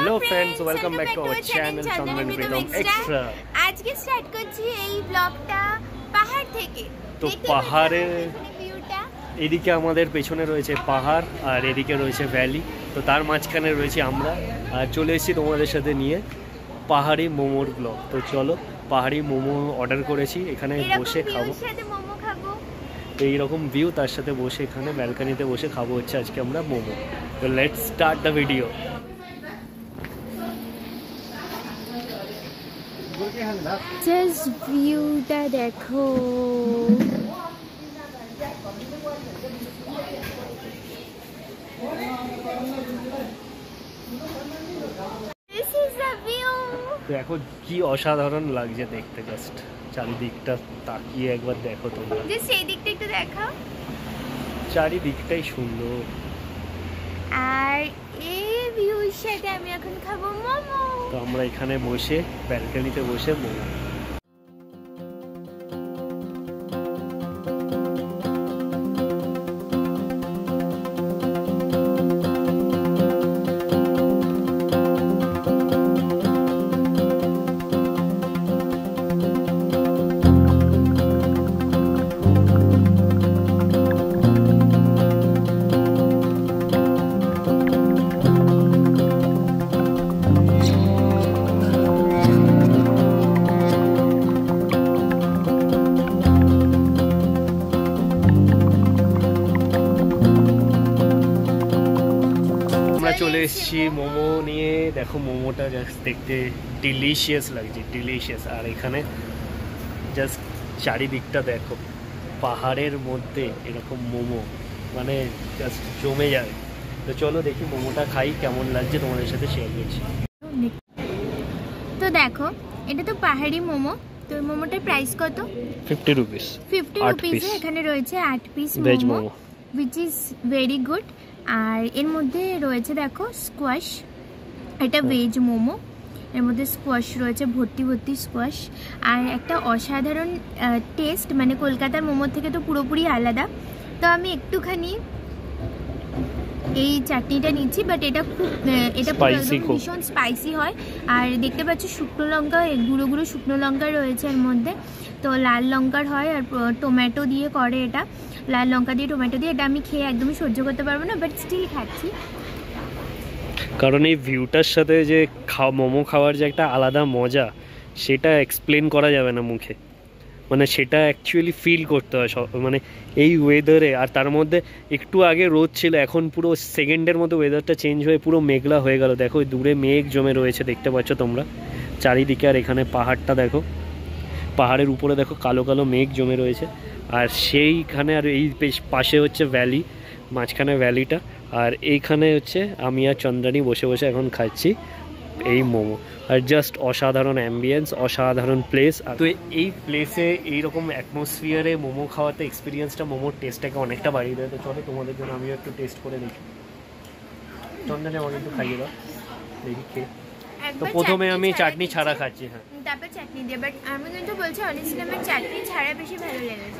Hello friends, welcome back to our channel Chandan Pritam extra. आज के start করছি এই ব্লগটা পাহাড় থেকে। তো পাহাড়ে এদিকে আমাদের পেছনে রয়েছে পাহাড় আর এদিকে রয়েছে ভ্যালি, তো তার মাঝখানে রয়েছে আমরা। আর চলে এসেছি তোমাদের সাথে নিয়ে পাহাড়ি মোমোর ব্লগ। তো চলো, পাহাড়ি মোমো অর্ডার করেছি, এখানে বসে খাবো। তো এইরকম ভিউ, তার সাথে বসে এখানে ব্যালকনিতে বসে খাবো হচ্ছে আজকে আমরা মোমো। তো let's start the video. Just ভিউটা দেখো, দেখো কি অসাধারণ লাগছে দেখতে, জাস্ট চারিদিকটা তাকিয়ে একবার দেখো তোমরা। সেই দিকটা একটু দেখাও, চারিদিকটাই সুন্দর। আর এই ভিউর সাথে আমি এখন খাবো মোমো। তো আমরা এখানে বসে ব্যালকনিতে বসে মোমো। চলে এসেছি মোমো নিয়ে। দেখো মোমোটা জাস্ট দেখতে ডিলিশিয়াস লাগছে, ডিলিশিয়াস। আর এখানে জাস্ট চারিদিকটা দেখো, পাহাড়ের মধ্যে এরকম মোমো, মানে জাস্ট জমে যায়। তো চলো দেখি মোমোটা খাই, কেমন লাগছে তোমাদের সাথে শেয়ার করছি। তো দেখো, এটা তো পাহাড়ি মোমো। তো মোমোটার প্রাইস কত? 50 রুপিস। 50 রুপিসে এখানে রয়েছে 8 piece veg momo, which is very good। আর এর মধ্যে রয়েছে দেখো স্কোয়াশ, এটা ভেজ মোমো। এর মধ্যে স্কোয়াশ রয়েছে, ভর্তি ভর্তি স্কোয়াশ। আর একটা অসাধারণ টেস্ট, মানে কলকাতার মোমোর থেকে তো পুরোপুরি আলাদা। তো আমি একটুখানি এই চাটনিটা নিচ্ছি, বাট এটা খুব ভীষণ স্পাইসি হয়। আর দেখতে পাচ্ছ শুকনো লঙ্কা, গুঁড়ো গুঁড়ো শুকনো লঙ্কা রয়েছে এর মধ্যে। তো লাল লঙ্কার হয়, আর টমেটো দিয়ে করে এটা, লাল লঙ্কা দিয়ে টমেটো দিয়ে। এটা আমি খেয়ে একদমই সহ্য করতে পারবো না, বাট স্টিল খাচ্ছি। কারণ এই ভিউটার সাথে যে মোমো খাওয়ার যে একটা আলাদা মজা, সেটা এক্সপ্লেন করা যাবে না মুখে, মানে সেটা অ্যাকচুয়ালি ফিল করতে হয় মানে এই ওয়েদারে। আর তার মধ্যে একটু আগে রোদ ছিল, এখন পুরো সেকেন্ডের মতো ওয়েদারটা চেঞ্জ হয়ে পুরো মেঘলা হয়ে গেল। দেখো দূরে মেঘ জমে রয়েছে, দেখতে পাচ্ছ তোমরা চারিদিকে। আর এখানে পাহাড়টা দেখো, পাহাড়ের উপরে দেখো কালো কালো মেঘ জমে রয়েছে। আর সেইখানে আর এই পাশে হচ্ছে ভ্যালি, মাঝখানে ভ্যালিটা। আর এইখানে হচ্ছে আমি আর চন্দ্রানী বসে বসে এখন খাচ্ছি এই মোমো। আর জাস্ট অসাধারণ অ্যাম্বিয়েন্স, অসাধারণ প্লেস। তো এই প্লেসে এইরকম অ্যাটমসফিয়ারে মোমো খাওয়াতে এক্সপিরিয়েন্সটা, মোমোর টেস্টটাকে অনেকটা বাড়িয়ে দেয়। তো চলো তোমাদের জন্য আমিও একটু টেস্ট করে দেখি। চন্দ্রানী আমাকে একটু খাইয়ে দাও, দেখি খেয়ে। তো প্রথমে আমি চাটনি ছাড়া খাচ্ছি, হ্যাঁ তারপর চাটনি দিয়ে। বাট আমি কিন্তু বলছি অনেস্টলি আমার চাটনি ছাড়া বেশি ভালো লেগেছে।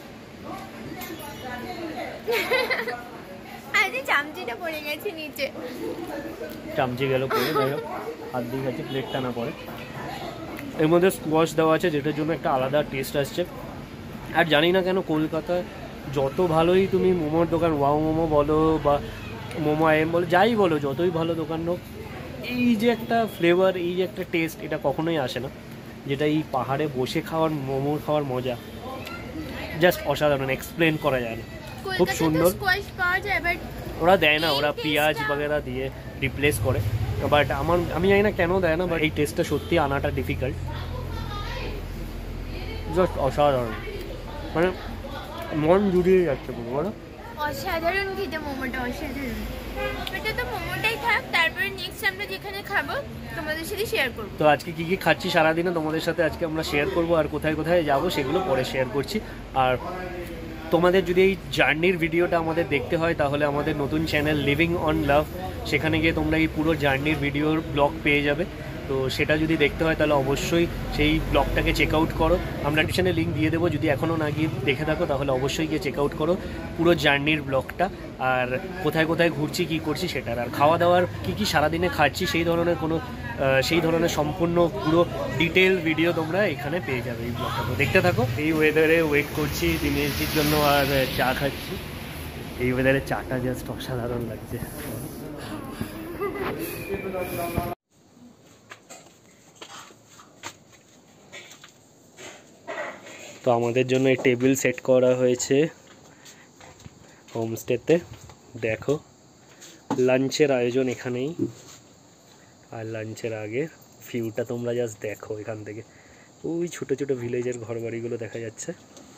আরে চামচিটা পড়ে গেছে নিচে, চামচি গেল পড়ে, যাই হোক হাত দিয়ে খাচ্ছি, প্লেটটা না পড়ে। এর মধ্যে স্কোয়াশ দেওয়া আছে, যেটার জন্য একটা আলাদা টেস্ট আসছে। আর জানি না কেন কলকাতায় যত ভালোই তুমি মোমোর দোকান, ওয়াও মোমো বলো বা মোমো আইএম বলো, যাই বলো, যতই ভালো দোকান হোক, এই যে একটা ফ্লেভার, এই যে একটা টেস্ট, এটা কখনোই আসে না যেটা এই পাহাড়ে বসে খাওয়ার মোমো খাওয়ার মজা। জাস্ট অসাধারণ, এক্সপ্লেন করা যায় না, খুব সুন্দর। ওরা দেয় না, ওরা পেঁয়াজ বাগেরা দিয়ে রিপ্লেস করে, বাট আমি জানি না কেন দেয় না, বাট এই টেস্টটা সত্যি আনাটা ডিফিকাল্ট। জাস্ট অসাধারণ, মানে মন জুড়িয়ে যাচ্ছে পুরো, বলো অসাধারণ খেতে মোমোটা, অসাধারণ। এটা তো মোমোটাই থাক, তারপরে নেক্সট আমরা যেখানে খাবো তোমাদের সাথে শেয়ার করব। তো আজকে কি কি খাচ্ছি সারাদিনে তোমাদের সাথে আজকে আমরা শেয়ার করব, আর কোথায় কোথায় যাবো সেগুলো পরে শেয়ার করছি। আর তোমাদের যদি এই জার্নির ভিডিওটা আমাদের দেখতে হয়, তাহলে আমাদের নতুন চ্যানেল লিভিং অন লাভ, সেখানে গিয়ে তোমরা এই পুরো জার্নির ভিডিওর ব্লগ পেয়ে যাবে। তো সেটা যদি দেখতে হয় তাহলে অবশ্যই সেই ব্লগটাকে চেক আউট করো। আমরা ডিসক্রিপশনে লিঙ্ক দিয়ে দেবো, যদি এখনও না গিয়ে দেখে থাকো তাহলে অবশ্যই গিয়ে চেক আউট করো পুরো জার্নির ব্লগটা, আর কোথায় কোথায় ঘুরছি কী করছি সেটার, আর খাওয়া দাওয়ার কী সারাদিনে খাচ্ছি সেই ধরনের সম্পূর্ণ পুরো ডিটেল ভিডিও তোমরা এখানে পেয়ে যাবে এই ব্লগটা। তো দেখতে থাকো। এই ওয়েদারে ওয়েট করছি দিনেশজির জন্য আর চা খাচ্ছি। এই ওয়েদারে চাটা জাস্ট অসাধারণ লাগছে। তো আমাদের জন্য এই টেবিল সেট করা হয়েছে হোমস্টেতে। দেখো লাঞ্চের আয়োজন এখানেই, আর লাঞ্চের আগে ভিউটা তোমরা জাস্ট দেখো এখান থেকে, ওই ছোটো ছোটো ভিলেজের ঘরবাড়িগুলো দেখা যাচ্ছে।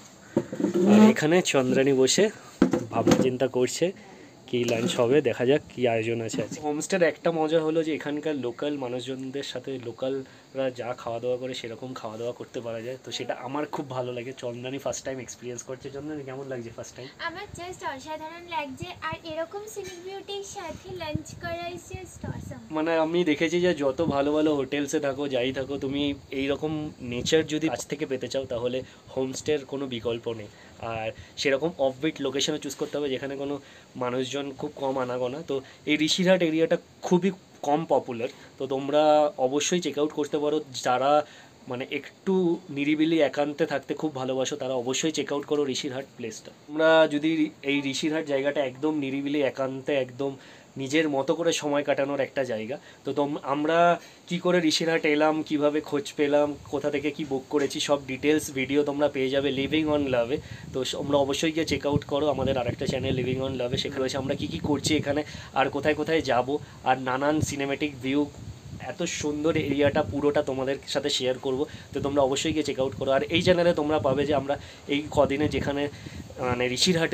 আর এখানে চন্দ্রানী বসে ভাবনা চিন্তা করছে কি লাঞ্চ হবে, দেখা যাক কি আয়োজন আছে আজকে। হোমস্টের একটা মজা হলো যে এখানকার লোকাল মানুষজনদের সাথে লোকালরা যা খাওয়া দাওয়া করে সেরকম খাওয়া দাওয়া করতে পারা যায়, তো সেটা আমার খুব ভালো লাগে। চন্দ্রানী ফার্স্ট টাইম এক্সপিরিয়েন্স করছে। চন্দ্রানী কেমন লাগছে ফার্স্ট টাইম? আমার জাস্ট অসাধারণ লাগছে, আর এরকম সিনিক বিউটির সাথে লাঞ্চ করা ইজ জাস্ট অসাম। মানে আমি দেখেছি যে যত ভালো ভালো হোটেলসে থাকো যাই থাকো, তুমি এইরকম নেচার যদি কাছ থেকে পেতে চাও তাহলে হোমস্টের কোনো বিকল্প নেই। আর সেরকম অফবিট লোকেশনে চুজ করতে হবে যেখানে কোনো মানুষজন খুব কম আনাগোনা। তো এই ঋষিরহাট এরিয়াটা খুবই কম পপুলার, তো তোমরা অবশ্যই চেক আউট করতে পারো। যারা মানে একটু নিরিবিলি একান্তে থাকতে খুব ভালোবাসো তারা অবশ্যই চেক আউট করো ঋষিরহাট প্লেসটা। তোমরা যদি এই ঋষিরহাট জায়গাটা একদম নিরিবিলি একান্তে একদম নিজের মতো করে সময় কাটানোর একটা জায়গা। তো আমরা কি করে ঋষিরহাট এলাম, কিভাবে খোঁজ পেলাম, কোথা থেকে কি বুক করেছি, সব ডিটেলস ভিডিও তোমরা পেয়ে যাবে লিভিং অন লাভে। তো তোমরা অবশ্যই গিয়ে চেক আউট করো আমাদের আরেকটা চ্যানেল লিভিং অন লাভে। সেখানে রয়েছে আমরা কি করছি এখানে, আর কোথায় কোথায় যাব, আর নানান সিনেমেটিক ভিউ, এত সুন্দর এরিয়াটা পুরোটা তোমাদের সাথে শেয়ার করব। তো তোমরা অবশ্যই গিয়ে চেক আউট করো। আর এই চ্যানেলে তোমরা পাবে যে আমরা এই কদিনে যেখানে মানে ঋষিরহাটে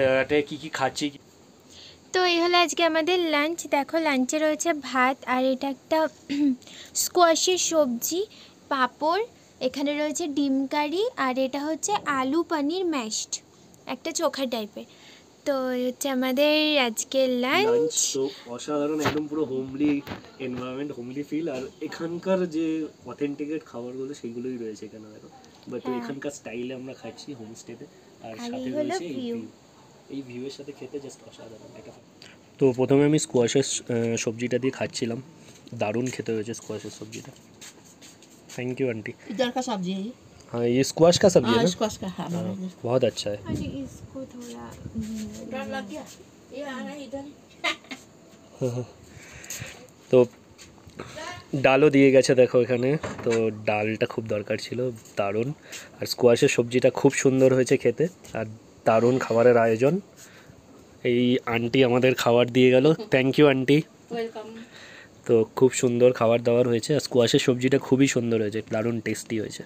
কী খাচ্ছি। তো এই হলো আজকে আমাদের লাঞ্চ। দেখো লাঞ্চে রয়েছে ভাত, আর এটা একটা স্কোয়াশের সবজি, পাঁপড়, এখানে রয়েছে ডিম কারি, আর এটা হচ্ছে আলু পনির ম্যাশড, একটা চোখা টাইপের। তো হচ্ছে আমাদের আজকের লাঞ্চ। তো অসাধারণ, একদম পুরো হোমলি এনভায়রনমেন্ট, হোমলি ফিল। আর এখানকার যে অথেন্টিকেট খাবারগুলো সেইগুলোই রয়েছে এখানে দেখো, বাট এখানকার স্টাইলে আমরা খাচ্ছি হোমস্টেতে। আর সাথে রয়েছে এই ভিউয়ের সাথে খেতে জাস্ট অসাধারণ এটা। তো প্রথমে আমি স্কোয়াশের সবজিটা দিয়ে খাচ্ছিলাম, দারুণ খেতে হয়েছে স্কোয়াশের সবজিটা। Thank you aunty. इधर का सब्जी है ये? हाँ ये स्क्वाश का सब्जी है ना? स्क्वाश का, हाँ, बहुत अच्छा है। इसको थोड़ा डर लग गया ये आ रहा है इधर। তো ডালও দিয়ে গেছে দেখো এখানে, তো ডালটা খুব দরকার ছিল, দারুণ। আর স্কোয়াশের সবজিটা খুব সুন্দর হয়েছে খেতে, আর দারুণ খাবারের আয়োজন। এই আন্টি আমাদের খাবার দিয়ে গেল, থ্যাংক ইউ আন্টি। ওয়েলকাম। তো খুব সুন্দর খাবার দাবার হয়েছে, আর স্কোয়াশের সবজিটা খুবই সুন্দর হয়েছে, দারুণ টেস্টি হয়েছে।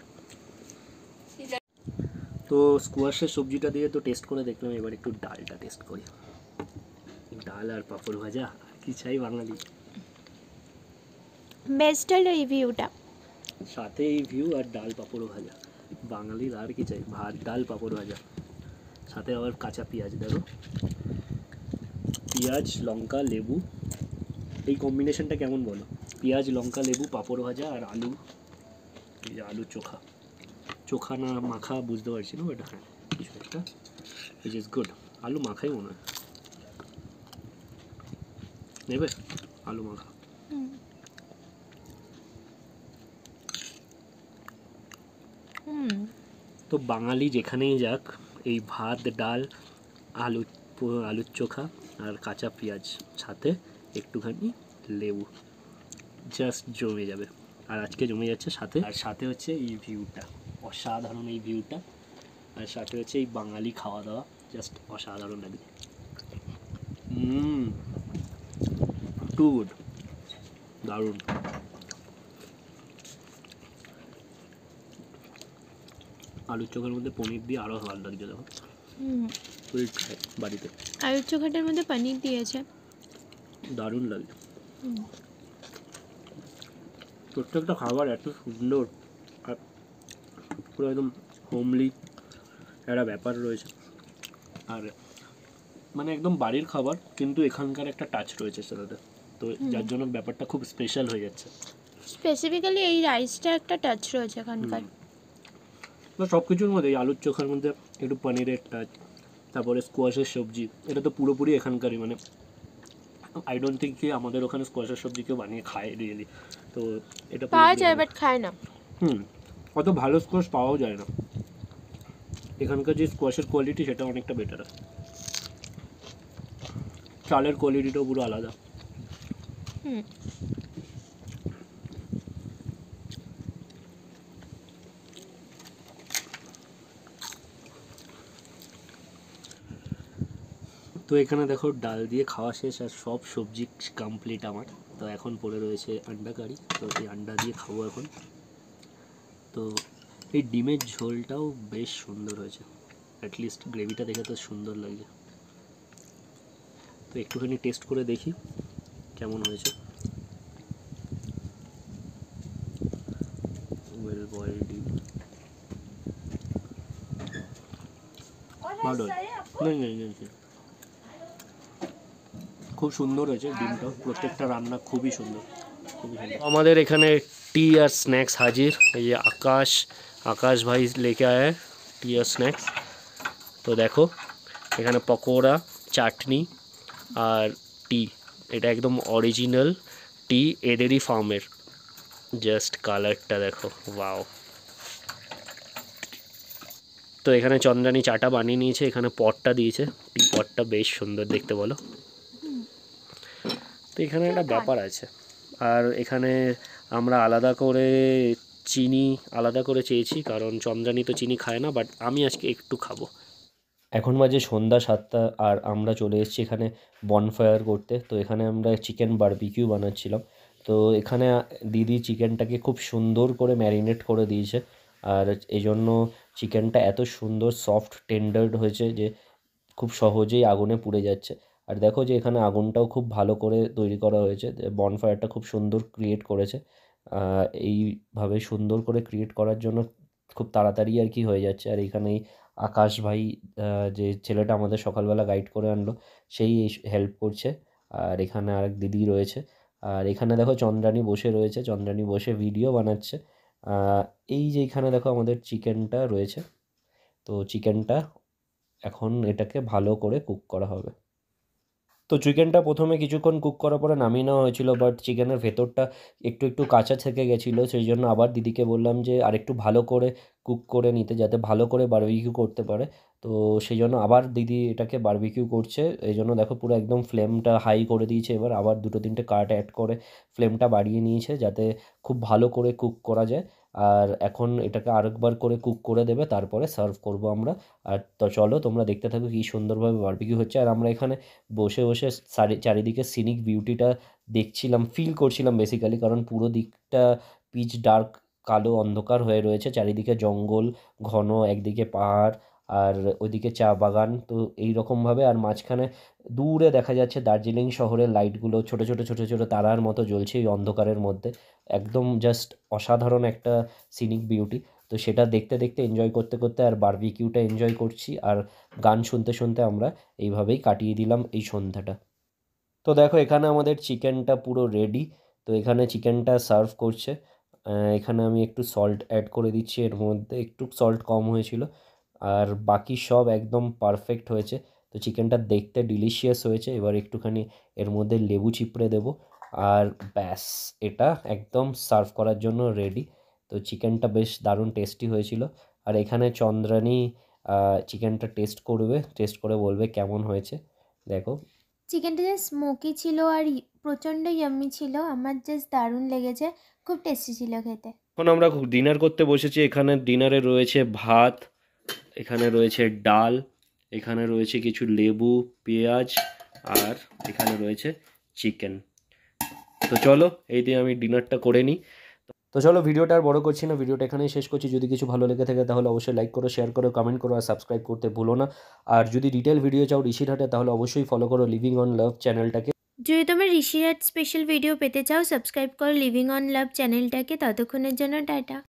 তো স্কোয়াশের সবজিটা দিয়ে তো টেস্ট করে দেখলাম, এবার একটু ডালটা টেস্ট করি। ডাল আর পাঁপড় ভাজা, কি চাই বাঙালি। বেস্ট হলো এই ভিউটা, সাথে এই ভিউ আর ডাল পাঁপড় ভাজা, বাঙালির আর কি চাই, ভাত ডাল পাঁপড় ভাজা, সাথে আবার কাঁচা পেঁয়াজ। দেখো পেঁয়াজ লঙ্কা লেবু, এই কম্বিনেশনটা কেমন বলো? পেঁয়াজ লঙ্কা লেবু পাঁপড় ভাজা আর আলু, এই যে আলু চোখা, চোখা না মাখা বুঝতে পারছি না, এটা হ্যাঁ কিছু একটা, উইচ ইজ গুড। আলু মাখাই মনে হয় নেবে, আলু মাখা। তো বাঙালি যেখানেই যাক এই ভাত ডাল আলুর চোখা আর কাঁচা পেঁয়াজ সাথে একটুখানি লেবু, জাস্ট জমে যাবে। আর আজকে জমে যাচ্ছে সাথে, আর সাথে হচ্ছে এই ভিউটা, অসাধারণ এই ভিউটা, আর সাথে হচ্ছে এই বাঙালি খাওয়া দাওয়া, জাস্ট অসাধারণ লাগছে। টু গুড, দারুণ। আলুর চোখার মধ্যে পনির দিয়ে আরও ভালো লাগছে দেখো, বাড়িতে আলুর চোখাটার মধ্যে পনির দিয়েছে, দারুণ লাগছে। প্রত্যেকটা খাবার এত সুন্দর, আর পুরো একদম হোমলি একটা ব্যাপার রয়েছে, আর মানে একদম বাড়ির খাবার কিন্তু এখানকার একটা টাচ রয়েছে সেটাতে, তো যার জন্য ব্যাপারটা খুব স্পেশাল হয়ে যাচ্ছে। স্পেসিফিক্যালি এই রাইসটা একটা টাচ রয়েছে এখানকার। তো সব কিছুর মধ্যে এই আলুর চোখার মধ্যে একটু পনিরের টাচ, তারপরে স্কোয়াশের সবজি, এটা তো পুরোপুরি এখানকারই। মানে আই ডোন্ট থিঙ্ক কি আমাদের ওখানে স্কোয়াশের সবজি কেউ বানিয়ে খায় রিয়েলি। তো এটা পাওয়া যায় বাট খায় না। অত ভালো স্কোয়াশ পাওয়াও যায় না। এখানকার যে স্কোয়াশের কোয়ালিটি সেটা অনেকটা বেটার। চালের কোয়ালিটিটাও পুরো আলাদা। তো এখানে দেখো ডাল দিয়ে খাওয়া শেষ আর সব সবজি কমপ্লিট আমার। তো এখন পড়ে রয়েছে আন্ডা কারি, তো এই আন্ডা দিয়ে খাবো এখন। তো এই ডিমের ঝোলটাও বেশ সুন্দর হয়েছে, অ্যাটলিস্ট গ্রেভিটা দেখে তো সুন্দর লাগছে। তো একটুখানি টেস্ট করে দেখি কেমন হয়েছে। ওয়েল বয়েলড ডিম, ভালো। খুব সুন্দর হয়েছে ডিমটা, প্রত্যেকটা রান্না খুবই সুন্দর, খুবই সুন্দর। আমাদের এখানে টি আর স্ন্যাক্স হাজির। এই যে আকাশ ভাই লেকে আয়া টি আর স্ন্যাক্স। তো দেখো এখানে পকোড়া, চাটনি আর টি। এটা একদম অরিজিনাল টি, এদেরই ফার্মের। জাস্ট কালারটা দেখো, ওয়াও। তো এখানে চন্দ্রানী চাটা বানিয়ে নিয়েছে, এখানে পটটা দিয়েছে, টি পটটা বেশ সুন্দর দেখতে বলো। তো এখানে একটা ব্যাপার আছে। আর এখানে আমরা আলাদা করে চিনি চেয়েছি, কারণ চন্দ্রানী তো চিনি খায় না, বাট আমি আজকে একটু খাবো। এখন বাজে সন্ধ্যা 7টা আর আমরা চলে এসেছি এখানে বনফায়ার করতে। তো এখানে আমরা চিকেন বারবিকিউ বানাচ্ছিলাম। তো এখানে দিদি চিকেনটাকে খুব সুন্দর করে ম্যারিনেট করে দিয়েছে, আর এই জন্য চিকেনটা এত সুন্দর সফট টেন্ডার হয়েছে যে খুব সহজেই আগুনে পুড়ে যাচ্ছে। আর দেখো যে এখানে আগুনটাও খুব ভালো করে তৈরি করা হয়েছে, বনফায়ারটা খুব সুন্দর ক্রিয়েট করেছে। এইভাবে সুন্দর করে ক্রিয়েট করার জন্য খুব তাড়াতাড়ি আর কি হয়ে যাচ্ছে। আর এখানেই আকাশ ভাই, যে ছেলেটা আমাদের সকালবেলা গাইড করে আনলো, সেই হেল্প করছে। আর এখানে আরেক দিদি রয়েছে। আর এখানে দেখো চন্দ্রানী বসে রয়েছে, চন্দ্রানী বসে ভিডিও বানাচ্ছে। এই যে এখানে দেখো আমাদের চিকেনটা রয়েছে। তো চিকেনটা এখন এটাকে ভালো করে কুক করা হবে। তো চিকেনটা প্রথমে কিছুক্ষণ কুক করার পরে নামিয়ে নেওয়া হয়েছিল, বাট চিকেনের ভেতরটা একটু কাঁচা থেকে গেছিলো, সেই জন্য আবার দিদিকে বললাম যে আরেকটু ভালো করে কুক করে নিতে, যাতে ভালো করে বারবিকিউ করতে পারে। তো সেই জন্য আবার দিদি এটাকে বারবিকিউ করছে। এই জন্য দেখো পুরো একদম ফ্লেমটা হাই করে দিয়েছে, এবার আবার 2-3টে কাঠ অ্যাড করে ফ্লেমটা বাড়িয়ে নিয়েছে, যাতে খুব ভালো করে কুক করা যায়। আর এখন এটাকে আরেকবার করে কুক করে দেবে, তারপরে সার্ভ করব আমরা। আর তো চলো তোমরা দেখতে থাকো কী সুন্দরভাবে বারবিকিউ হচ্ছে। আর আমরা এখানে বসে বসে চারিদিকে সিনিক বিউটিটা দেখছিলাম, ফিল করছিলাম বেসিক্যালি, কারণ পুরো দিকটা পিচ ডার্ক কালো অন্ধকার হয়ে রয়েছে, চারিদিকে জঙ্গল ঘন, একদিকে পাহাড় আর ওইদিকে চা বাগান। তো এই রকমভাবে, আর মাঝখানে দূরে দেখা যাচ্ছে দার্জিলিং শহরের লাইটগুলো ছোট ছোট ছোট ছোট তারার মতো জ্বলছে এই অন্ধকারের মধ্যে। একদম জাস্ট অসাধারণ একটা সিনিক বিউটি। তো সেটা দেখতে দেখতে এনজয় করতে করতে আর বারবিকিউটা এনজয় করছি, আর গান শুনতে শুনতে আমরা এইভাবেই কাটিয়ে দিলাম এই সন্ধ্যাটা। তো দেখো এখানে আমাদের চিকেনটা পুরো রেডি। তো এখানে চিকেনটা সার্ভ করছে। এখানে আমি একটু সল্ট অ্যাড করে দিচ্ছি, এর মধ্যে একটু সল্ট কম হয়েছিল, আর বাকি সব একদম পারফেক্ট হয়েছে। তো চিকেনটা দেখতে ডিলিশিয়াস হয়েছে। এবার একটুখানি এর মধ্যে লেবু চিপড়ে দেবো, আর ব্যাস এটা একদম সার্ভ করার জন্য রেডি। তো চিকেনটা বেশ দারুণ টেস্টি হয়েছিল। আর এখানে চন্দ্রানী চিকেনটা টেস্ট করবে, টেস্ট করে বলবে কেমন হয়েছে। দেখো চিকেনটা জাস্ট স্মোকি ছিল আর প্রচণ্ড ইয়াম্মি ছিল, আমার জাস্ট দারুণ লেগেছে, খুব টেস্টি ছিল খেতে। এখন আমরা ডিনার করতে বসেছি। এখানে ডিনারে রয়েছে ভাত, এখানে রয়েছে ডাল, এখানে রয়েছে কিছু লেবু, পেঁয়াজ, আর এখানে রয়েছে চিকেন। তো চলো এই দিয়ে আমি ডিনারটা করে নিই। তো চলো ভিডিওটা আর বড় করছি না, ভিডিওটা এখানেই শেষ করছি। যদি কিছু ভালো লেগে থাকে তাহলে অবশ্যই লাইক করো, শেয়ার করো, কমেন্ট করো, আর সাবস্ক্রাইব করতে ভুলো না। আর যদি ডিটেল ভিডিও চাও ঋষিরহাটে, তাহলে অবশ্যই ফলো করো লিভিং অন লাভ চ্যানেলটাকে। যদি তোমরা ঋষিহাট স্পেশাল ভিডিও পেতে চাও সাবস্ক্রাইব করো লিভিং অন লাভ চ্যানেলটাকে। ততক্ষণের জন্য টাটা।